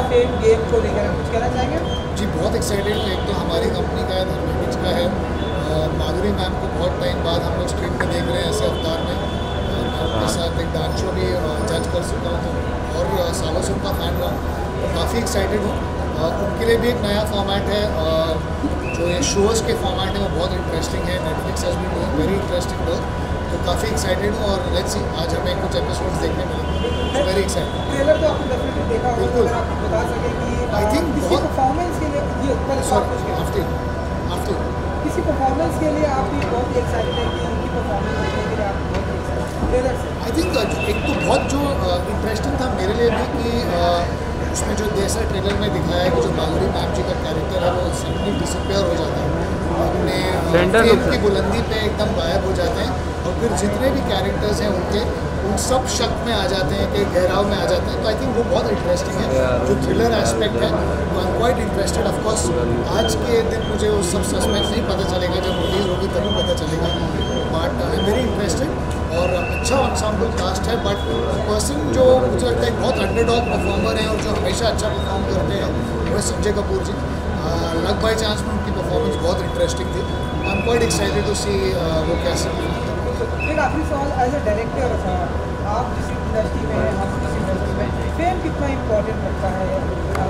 Fame game को लेकर कुछ कहना चाहेंगे? जी बहुत एक्साइटेड हूँ। एक तो हमारी कंपनी का है, धर्मेंद्र का है, माधुरी मैम को बहुत टाइम बाद हम लोग स्क्रीन पे देख रहे हैं ऐसे अवतार में। उनके साथ एक डांस शो भी जज कर चुका हूँ तो और सालों से उनका फ़ैन रहा हूँ, तो काफ़ी एक्साइटेड हूँ। उनके लिए भी एक नया फॉर्मेट है, जो ये शोज़ के फॉर्मेट है वो बहुत इंटरेस्टिंग है। Netflix has been doing very interesting work, तो काफ़ी एक्साइटेड हूँ और लेट्स सी आज हमें कुछ एपिसोड्स देखने मिलेंगे। Very excited. ट्रेलर तो आपने डेफिनेटली देखा होगा, बिल्कुल। आप बता सकें कि आई थिंक किसी बहुत परफॉर्मेंस के लिए किसी परफॉर्मेंस के लिए आप भी बहुत ही एक्साइटेड हैं कि उनकी परफॉर्मेंस देखने के लिए आप बहुत ही एक्साइटेड ट्रेलर से? आई थिंक एक तो बहुत जो इंटरेस्टिंग था मेरे लिए भी कि उसमें जो जैसा ट्रेलर में दिखाया है कि जो माधुरी मैम जी का कैरेक्टर है वो सडनली डिसअपियर हो जाता है, अपने फेम की बुलंदी पे एकदम गायब हो जाते हैं, और फिर जितने भी कैरेक्टर्स हैं उनके उन सब शक में आ जाते हैं कि गहराव में आ जाते हैं। तो आई थिंक वो बहुत इंटरेस्टिंग है, जो थ्रिलर एस्पेक्ट है वो I am quite interested. Of course आज के दिन मुझे वो सब सस्पेंस नहीं पता चलेगा, जब रिलीज होगी तभी पता चलेगा, but I am very interested. और अच्छा एंसेम्बल कास्ट है, बट पर्सन जो मुझे लगता है बहुत अंडरडॉग परफॉर्मर है और जो हमेशा अच्छा परफॉर्म करते हैं वो Sanjay Kapoor ji. Luck by chance में उनकी परफॉर्मेंस बहुत इंटरेस्टिंग थी। I am quite excited to see वो कैसे। एक आखिरी सवाल, एज ए डायरेक्टर आप जिस इंडस्ट्री में हैं, हम जिस इंडस्ट्री में, फेम कितना इम्पोर्टेंट रखता है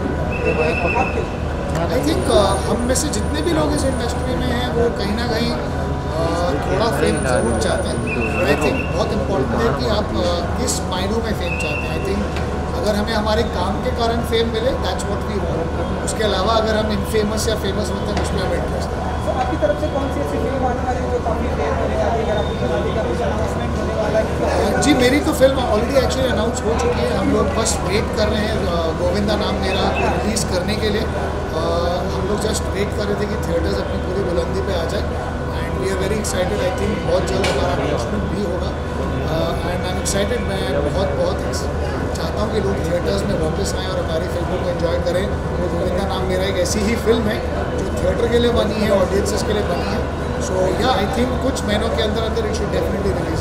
आपके लिए? आई थिंक हम में से जितने भी लोग इस इंडस्ट्री में हैं वो कहीं ना कहीं थोड़ा फेम जरूर चाहते हैं। आई थिंक बहुत इम्पोर्टेंट है कि आप किस मायनों में फेम चाहते हैं। आई थिंक अगर हमें हमारे काम के कारण फेम मिले दैट्स व्हाट वी वांट, उसके अलावा अगर हम इनफेमस या फेमस होते हैं उसमें हमें इंटरेस्ट है। तो आपकी तरफ से कौन सी ऐसी फिल्म आने वाली है जो काफ़ी फेम होने वाली है, अगर आपकी बनाने का कुछ अनाउंसमेंट होने वाला है? जी मेरी तो फिल्म ऑलरेडी एक्चुअली अनाउंस हो चुकी है, हम लोग बस वेट कर रहे हैं गोविंदा नाम मेरा रिलीज़ करने के लिए। हम लोग जस्ट वेट कर रहे थे कि थिएटर्स अपनी पूरी बुलंदी पे आ जाए, and we are very excited. I think बहुत जल्द हमारा अनाउंसमेंट भी होगा, एंड आई एम एक्साइटेड। मैं बहुत चाहता हूँ कि लोग थिएटर्स में वापस आएँ और हमारी फिल्मों को एंजॉय करें। तो गोविंदा नाम मेरा एक ऐसी ही फिल्म है जो थिएटर के लिए बनी है, ऑडियंसेस के लिए बनी है। सो या आई थिंक कुछ महीनों के अंदर अंदर it should definitely release.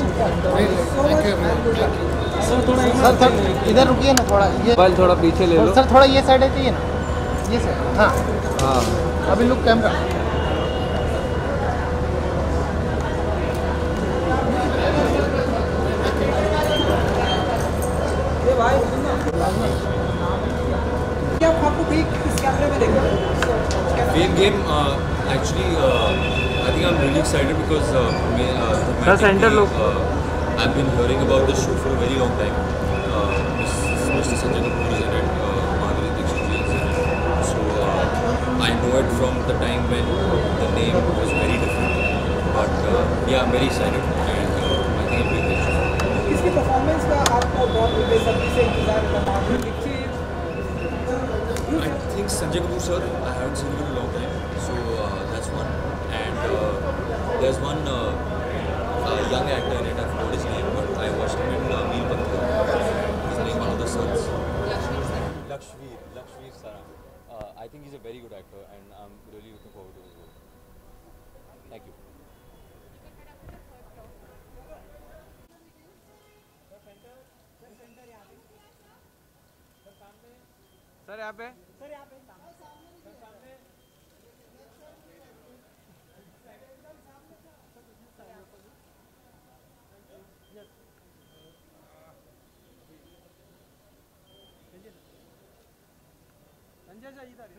Thank you everyone. Sir इधर रुकिए ना थोड़ा, ये बल थोड़ा पीछे ले लो सर, थोड़ा ये साइड है, चाहिए ना ये साइड। हाँ हाँ अभी लुक कैमरा। क्या आपको भी इस कैमरे में देखा? Fame game, actually, I think I'm really excited because center look. I've been hearing about this show for a very long time. Mr. Sanjay Kapoor is in it, Madhuri Dixit is in it. So I know it from the time when the name was very different. But yeah, I'm very excited and I think it'll be a great show. इसकी performance का आपको बहुत बेसब्री से इंतजार करना है? I think Sanjay Kapoor sir, I haven't seen him in a long time, so that's one. And there's one young actor in it. I forgot his name, but I watched him in Meel Pathar. He's playing one of the sons. Lakshveer Sara. I think he's a very good actor, and I'm really looking forward to his role. Thank you. Sir यहाँ पे संजय जी इधर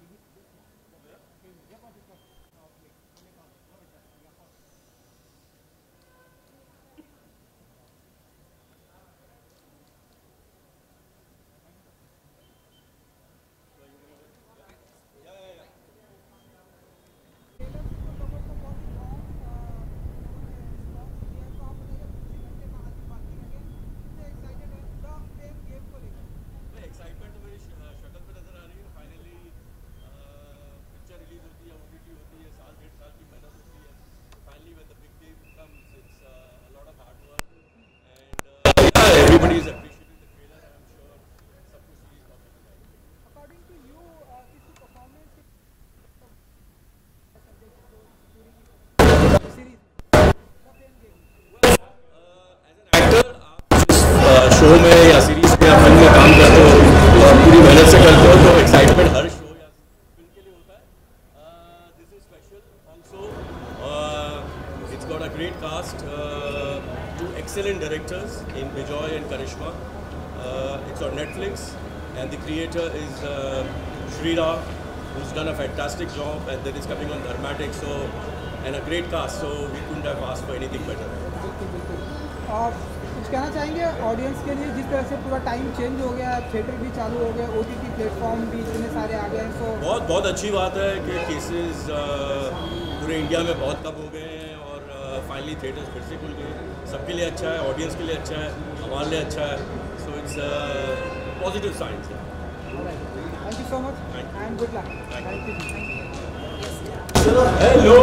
Everybody is appreciating the trailer, and I'm sure सबको series काफी पसंद आएगी. According to you, किसी performance series As an actor, आप जिस शो में या सीरीज में या फिल्म में काम करते हो पूरी मेहनत से करते हो तो एक्साइटमेंट हर शो या फिल्म के लिए होता है. This is special also. It's got a great cast, two excellent directors in Bijoy and Karishma. It's on Netflix and the creator is Shreera, who's done a fantastic job, and that is coming on Dharmatic, so and a great cast, so we couldn't have asked for anything better. और कुछ कहना चाहेंगे audience के लिए, जिस तरह से पूरा टाइम चेंज हो गया, थिएटर भी चालू हो गए, OTT प्लेटफॉर्म भी इतने सारे आ गए हैं, सो बहुत अच्छी बात है कि केसेस पूरे इंडिया में बहुत कम हो गए हैं और फाइनली थिएटर्स फिर से खुल गए. सबके लिए अच्छा है, ऑडियंस के लिए अच्छा है, हमारे लिए अच्छा है, सो इट्स पॉजिटिव साइंस है. Thank you so much and good luck. Thank you. Hello.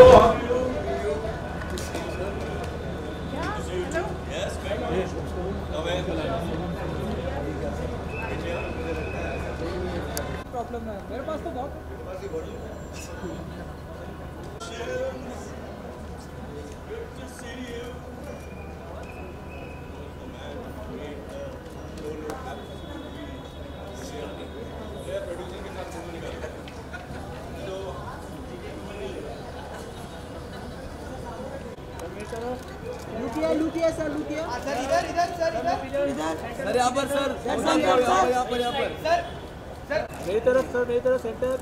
Problem है मेरे पास तो बहुत. लुटिया सर, लुटिया सर, इधर सर, यहाँ पर सर, यहाँ पर सर, मेरी तरफ सेंटर.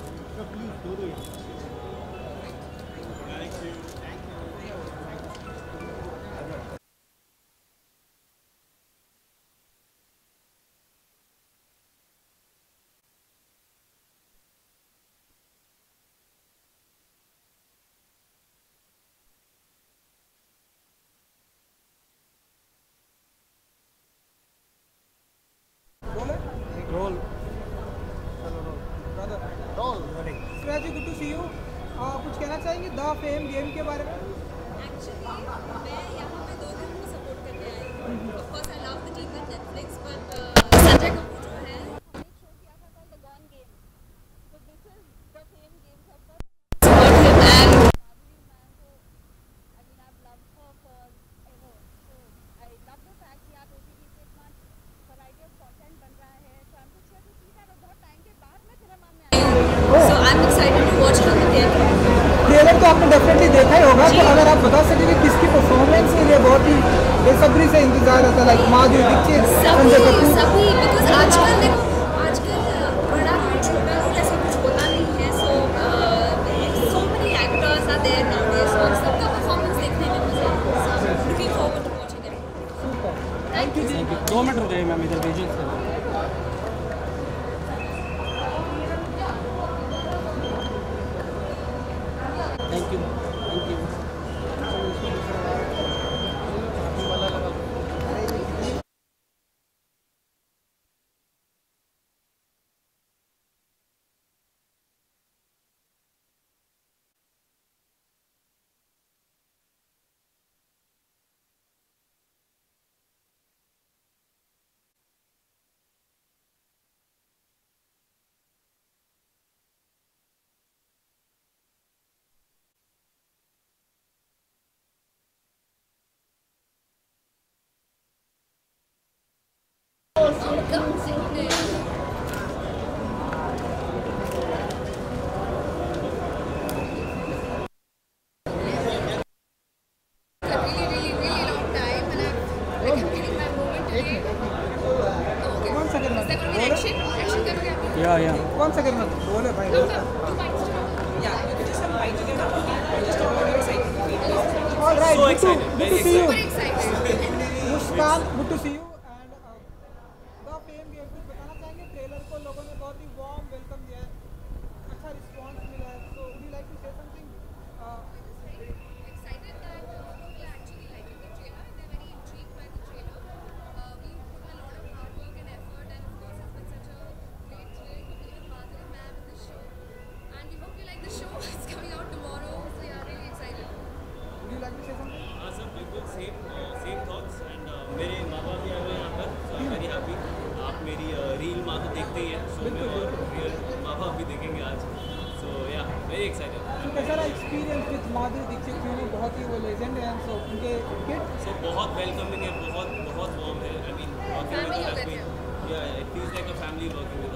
जी, गुड टू सी यू. कुछ कहना चाहेंगे द फेम गेम के बारे में? एक्चुअली मैं यहाँ पे 2 दिन को सपोर्ट करने आई हूँ. Of course I love the team at Netflix, but Sanjay Kapoor जो है एक शो किया था called the gone game, so this is the fame game का पर support him and Madhuri ma'am को I mean I love her forever, so I love the fact कि आप OTT पे इतना वैरायटी ऑफ कंटेंट बन रहा है, so I am just here to see that. और बहुत टाइम के बाद मैं सिनेमा में आई हूँ, so I am excited to watch it on the theatre. Trailer तो आपने डेफिनेटली देखा ही होगा, तो अगर आप बता सकें कि किसकी परफॉर्मेंस के लिए बहुत ही बेसब्री से इंतजार रहता है, लाइक माधुरी दीक्षित, संजय कपूर? सभी बिकॉज आजकल देखो, आजकल बड़ा रोल छोटा रोल ऐसा कुछ होता नहीं है, so many actors are there nowadays, so सबका परफॉर्मेंस देखने में मजा आता है. Looking forward to watching it. Thank you जी. 2 मिनट रुक जाइए मैम, इधर भेजिए सर. Thank you. या कौन सा करना बोले भाई. All right, good to see you. Muskan, good to see you. And the fame game कुछ बताना चाहेंगे? ट्रेलर को लोगों ने बहुत ही वार्म वेलकम दिया है, अच्छा रिस्पांस मिला है, so would you like to say something? Excited that people actually liked the trailer. They're very intrigued by the trailer. We put a lot of hard work and effort, and of course it's been such a great thrill to be with Madhuri ma'am in the show. And we hope you like the show. It's coming out tomorrow, so yeah, really excited. Would you like to say something? हाँ sir, बिल्कुल same thoughts. And मेरे माँ बाप भी आए हुए हैं यहाँ पर, so I am very happy. आप मेरी रील माँ तो देखते ही हैं शो में, और रियल माँ बाप भी देखेंगे आज, सो या वेरी एक्साइटेड. So कैसा रहा एक्सपीरियंस विद माधुरी दीक्षित? क्योंकि बहुत ही वो लेजेंड हैं, सो उनके किड सो बहुत वेलकमिंग है, बहुत वार्म है. आई मीन वर्किंग विद, या it feels like a family working with